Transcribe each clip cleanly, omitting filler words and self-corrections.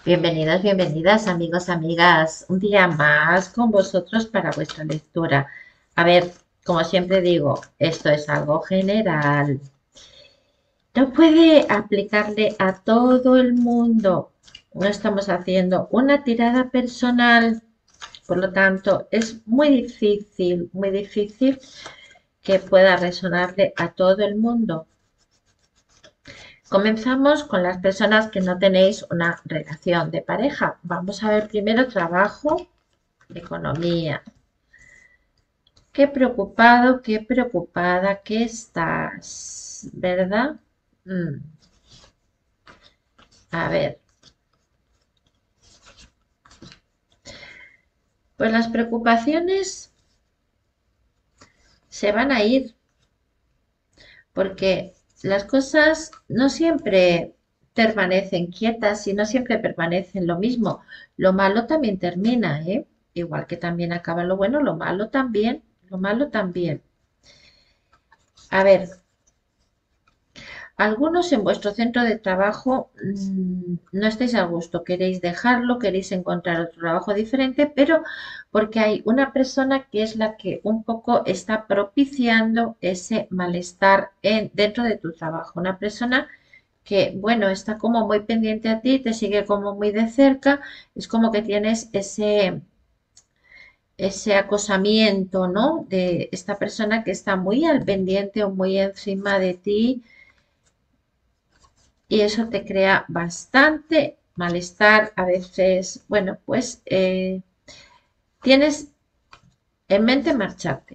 Bienvenidos, bienvenidas, amigos, amigas. Un día más con vosotros para vuestra lectura. A ver, como siempre digo, esto es algo general. No puede aplicarle a todo el mundo. No estamos haciendo una tirada personal. Por lo tanto, es muy difícil que pueda resonarle a todo el mundo. Comenzamos con las personas que no tenéis una relación de pareja. Vamos a ver primero trabajo, economía. Qué preocupado, qué preocupada que estás, ¿verdad? Mm, A ver, pues las preocupaciones se van a ir porque las cosas no siempre permanecen quietas y no siempre permanecen lo mismo. Lo malo también termina, ¿eh? Igual que también acaba lo bueno, lo malo también, lo malo también. A ver, algunos en vuestro centro de trabajo no estáis a gusto, queréis dejarlo, queréis encontrar otro trabajo diferente, pero porque hay una persona que es la que un poco está propiciando ese malestar dentro de tu trabajo. Una persona que, bueno, está como muy pendiente a ti, te sigue como muy de cerca, es como que tienes ese acosamiento, ¿no? De esta persona que está muy al pendiente o muy encima de ti y eso te crea bastante malestar. A veces, bueno, pues tienes en mente marcharte.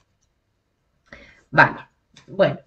Vale, bueno,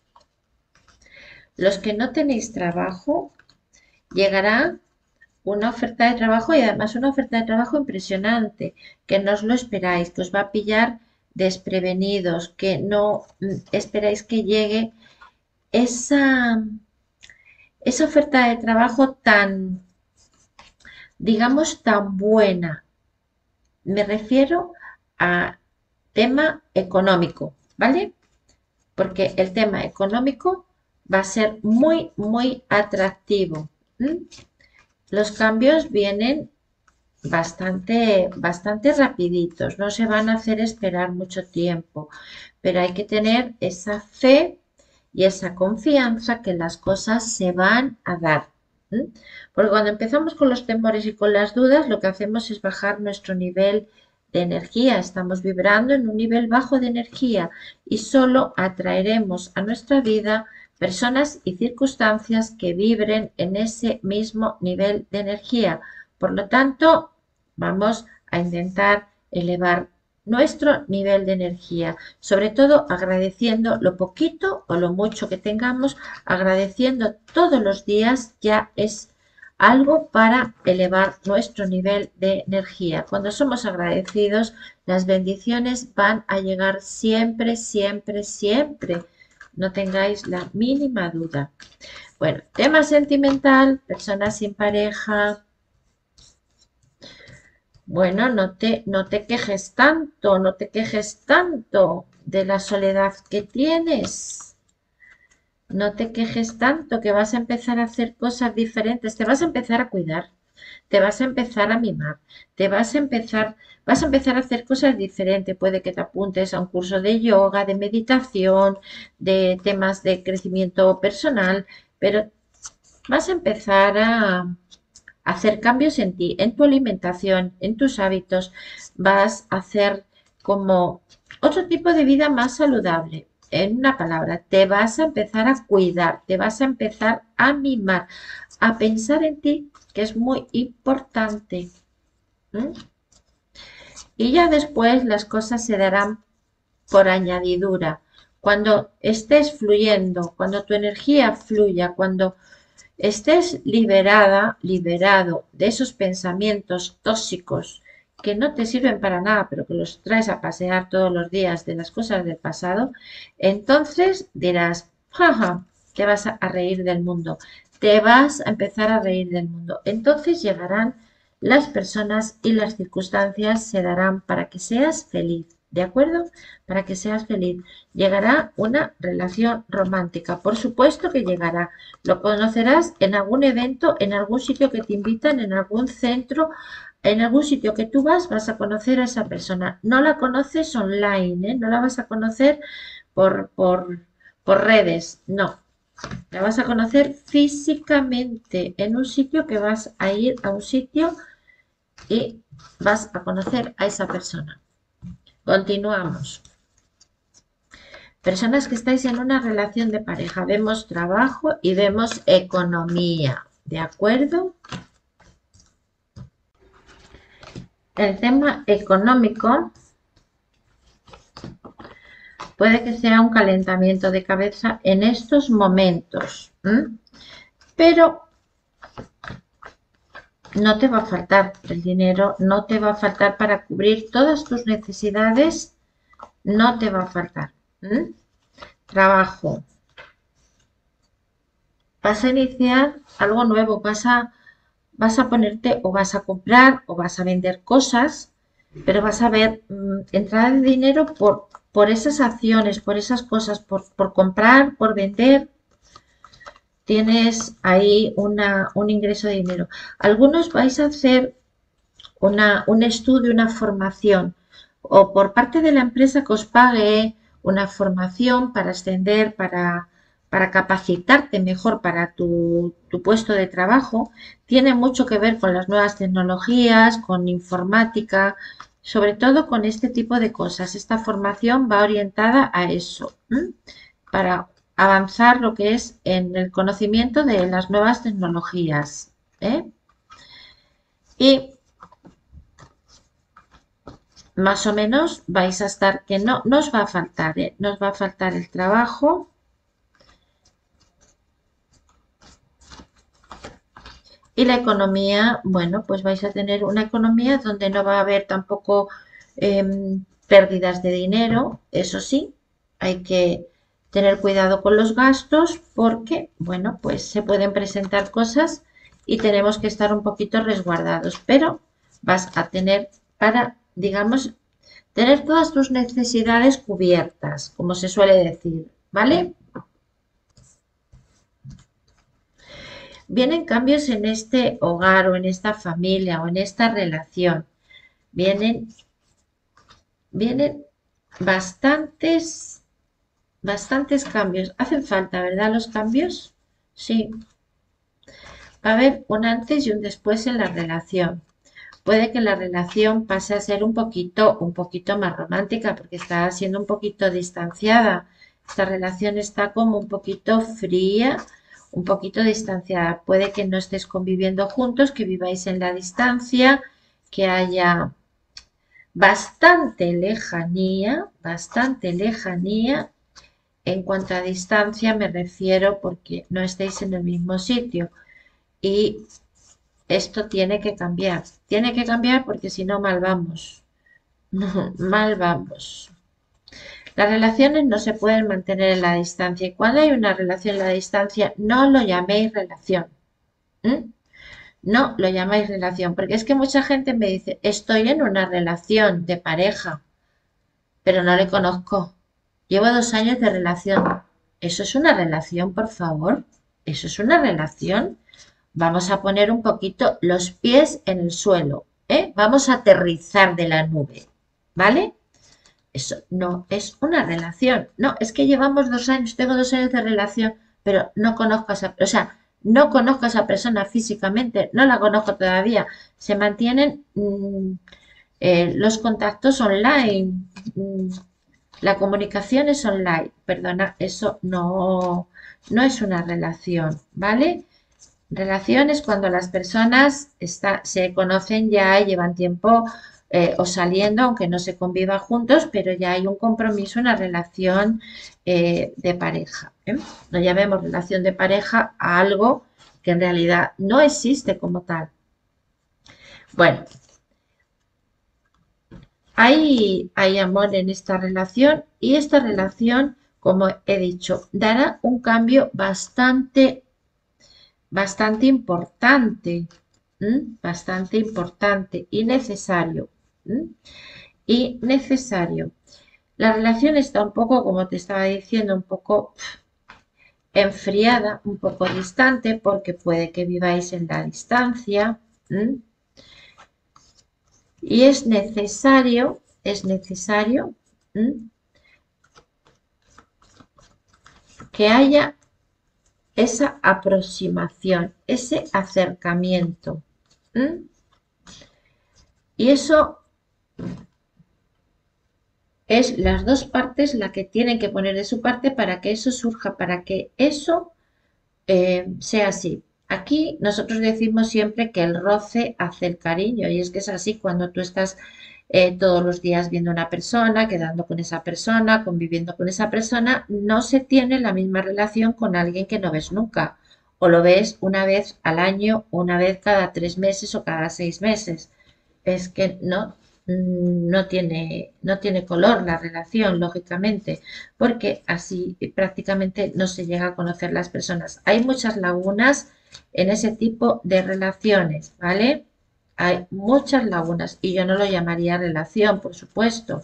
los que no tenéis trabajo, llegará una oferta de trabajo y además una oferta de trabajo impresionante, que no os lo esperáis, que os va a pillar desprevenidos, que no esperáis que llegue esa, esa oferta de trabajo tan, digamos, tan buena. Me refiero a tema económico, ¿vale? Porque el tema económico va a ser muy, muy atractivo. ¿M? Los cambios vienen bastante rapiditos, no se van a hacer esperar mucho tiempo, pero hay que tener esa fe y esa confianza que las cosas se van a dar. ¿M? Porque cuando empezamos con los temores y con las dudas, lo que hacemos es bajar nuestro nivel de energía. Estamos vibrando en un nivel bajo de energía y solo atraeremos a nuestra vida personas y circunstancias que vibren en ese mismo nivel de energía. Por lo tanto, vamos a intentar elevar nuestro nivel de energía, sobre todo agradeciendo lo poquito o lo mucho que tengamos, agradeciendo todos los días ya es algo para elevar nuestro nivel de energía. Cuando somos agradecidos, las bendiciones van a llegar siempre, siempre, siempre. No tengáis la mínima duda. Bueno, tema sentimental, personas sin pareja. Bueno, no te quejes tanto, no te quejes tanto de la soledad que tienes. No te quejes tanto que vas a empezar a hacer cosas diferentes, te vas a empezar a cuidar, te vas a empezar a mimar, vas a empezar a hacer cosas diferentes. Puede que te apuntes a un curso de yoga, de meditación, de temas de crecimiento personal, pero vas a empezar a hacer cambios en ti, en tu alimentación, en tus hábitos. Vas a hacer como otro tipo de vida más saludable. En una palabra, te vas a empezar a cuidar, te vas a empezar a mimar, a pensar en ti, que es muy importante. ¿Mm? Y ya después las cosas se darán por añadidura. Cuando estés fluyendo, cuando tu energía fluya, cuando estés liberado de esos pensamientos tóxicos que no te sirven para nada, pero que los traes a pasear todos los días de las cosas del pasado, entonces dirás, jaja, te vas a reír del mundo, te vas a empezar a reír del mundo. Entonces llegarán las personas y las circunstancias se darán para que seas feliz. ¿de acuerdo? Para que seas feliz. Llegará una relación romántica, por supuesto que llegará. Lo conocerás en algún evento, en algún sitio que te invitan, en algún centro, en algún sitio que tú vas a conocer a esa persona. No la conoces online, ¿eh? No la vas a conocer por, por, por redes, no. La vas a conocer físicamente en un sitio que vas a ir a un sitio y vas a conocer a esa persona. Continuamos. Personas que estáis en una relación de pareja. Vemos trabajo y vemos economía. ¿De acuerdo? El tema económico puede que sea un calentamiento de cabeza en estos momentos. Pero no te va a faltar el dinero, no te va a faltar para cubrir todas tus necesidades, no te va a faltar. Trabajo. Vas a iniciar algo nuevo, vas a ponerte o vas a comprar o vas a vender cosas, pero vas a ver entrada de dinero por esas acciones, por esas cosas, por comprar, por vender. Tienes ahí un ingreso de dinero. Algunos vais a hacer un estudio, una formación, o por parte de la empresa que os pague una formación para ascender, para capacitarte mejor para tu puesto de trabajo. Tiene mucho que ver con las nuevas tecnologías, con informática, sobre todo con este tipo de cosas. Esta formación va orientada a eso, para avanzar lo que es en el conocimiento de las nuevas tecnologías. Y más o menos vais a estar, que no os va a faltar, no os va a faltar el trabajo. Y la economía, bueno, pues vais a tener una economía donde no va a haber tampoco pérdidas de dinero. Eso sí, hay que tener cuidado con los gastos porque, bueno, pues se pueden presentar cosas y tenemos que estar un poquito resguardados. Pero vas a tener para, digamos, tener todas tus necesidades cubiertas, como se suele decir, ¿vale? Vienen cambios en este hogar o en esta familia o en esta relación. Vienen bastantes cambios. Hacen falta, ¿verdad? Los cambios. Sí. Va a haber un antes y un después en la relación. Puede que la relación pase a ser un poquito más romántica porque está siendo un poquito distanciada. Esta relación está como un poquito fría, un poquito distanciada. Puede que no estés conviviendo juntos, que viváis en la distancia, que haya bastante lejanía. En cuanto a distancia me refiero porque no estáis en el mismo sitio y esto tiene que cambiar porque si no mal vamos, mal vamos. Las relaciones no se pueden mantener en la distancia y cuando hay una relación en la distancia no lo llaméis relación. No lo llamáis relación, porque es que mucha gente me dice, estoy en una relación de pareja, pero no le conozco. Llevo 2 años de relación. ¿Eso es una relación, por favor? ¿Eso es una relación? Vamos a poner un poquito los pies en el suelo, Vamos a aterrizar de la nube, ¿vale? Eso no es una relación. No, es que llevamos 2 años, tengo 2 años de relación, pero no conozco a esa, o sea, no conozco a esa persona físicamente, no la conozco todavía. Se mantienen los contactos online, la comunicación es online. Perdona, eso no es una relación, ¿vale? Relaciones cuando las personas se conocen ya, llevan tiempo o saliendo, aunque no se conviva juntos, pero ya hay un compromiso, una relación de pareja. No llamemos relación de pareja a algo que en realidad no existe como tal. Bueno, hay amor en esta relación y esta relación, como he dicho, dará un cambio bastante importante, bastante importante y necesario. Y necesario. La relación está un poco, como te estaba diciendo, un poco enfriada, un poco distante, porque puede que viváis en la distancia. ¿M? Y es necesario, ¿m? que haya esa aproximación, ese acercamiento. ¿M? Y eso es las dos partes la que tienen que poner de su parte para que eso surja, para que eso sea así. Aquí nosotros decimos siempre que el roce hace el cariño y es que es así cuando tú estás todos los días viendo a una persona, quedando con esa persona, conviviendo con esa persona, no se tiene la misma relación con alguien que no ves nunca o lo ves una vez al año, una vez cada 3 meses o cada 6 meses. Es que no tiene color la relación, lógicamente, porque así prácticamente no se llega a conocer las personas. Hay muchas lagunas en ese tipo de relaciones, ¿vale? Hay muchas lagunas y yo no lo llamaría relación, por supuesto.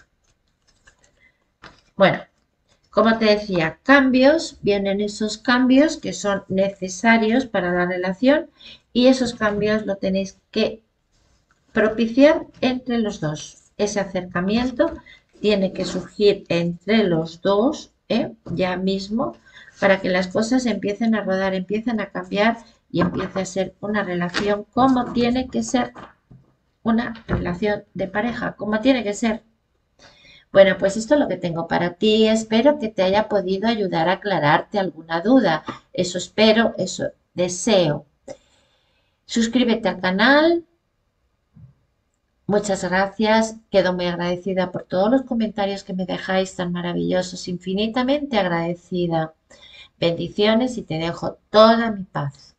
Bueno, como te decía, cambios, vienen esos cambios que son necesarios para la relación y esos cambios lo tenéis que propiciar entre los dos. Ese acercamiento tiene que surgir entre los dos, ya mismo, para que las cosas empiecen a rodar, empiecen a cambiar y empiece a ser una relación como tiene que ser una relación de pareja, como tiene que ser. Bueno, pues esto es lo que tengo para ti. Espero que te haya podido ayudar a aclararte alguna duda. Eso espero, eso deseo. Suscríbete al canal. Muchas gracias. Quedo muy agradecida por todos los comentarios que me dejáis tan maravillosos. Infinitamente agradecida. Bendiciones y te dejo toda mi paz.